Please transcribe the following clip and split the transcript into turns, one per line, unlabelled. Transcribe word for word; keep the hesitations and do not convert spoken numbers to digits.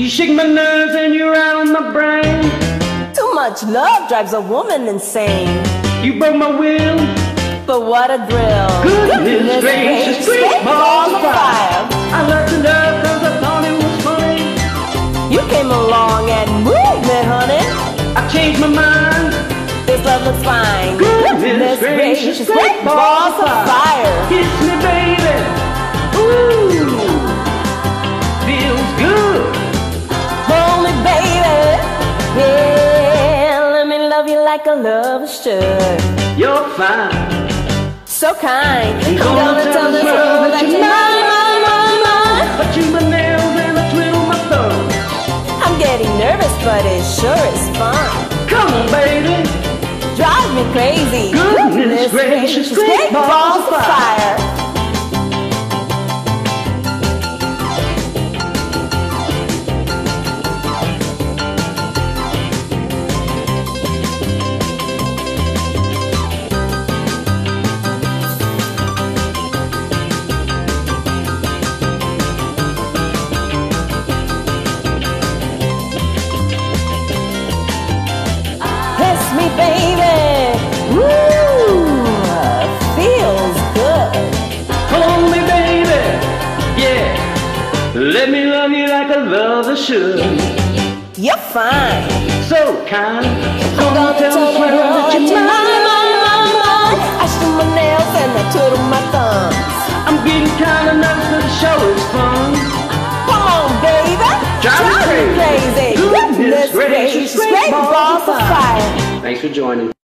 You shake my nerves and you rattle my brain.
Too much love drives a woman insane.
You broke my will,
but what a thrill.
Goodness gracious, great balls of fire. I love to love cause I thought it was funny.
You came along and moved me, honey.
I changed my mind.
This love looks fine.
Goodness gracious, great balls of fire. Kiss me, baby. Ooh, feels good.
Hold me, baby. Yeah, let me love you like a lover should.
You're fine,
so kind.
I'm
gonna, gonna tell this world that you're mine, mine, mine, mine.
I chew my nails and I twiddle my thumbs.
I'm getting nervous, but it sure is fun.
Come on, baby.
Drive me crazy.
Goodness gracious, great balls of fire.
Kiss me, baby. Woo, feels good.
Hold me, baby. Yeah, let me love you like a lover should.
You're fine.
So kind.
I'm gonna tell the world that you're mine, mine, mine, mine. I chew my nails and I twiddle my thumbs.
I'm getting kinda nervous but the show is fun.
Come on, baby.
Drive me
Drive me crazy.
Goodness gracious,
Great balls of fire.
Thanks for joining.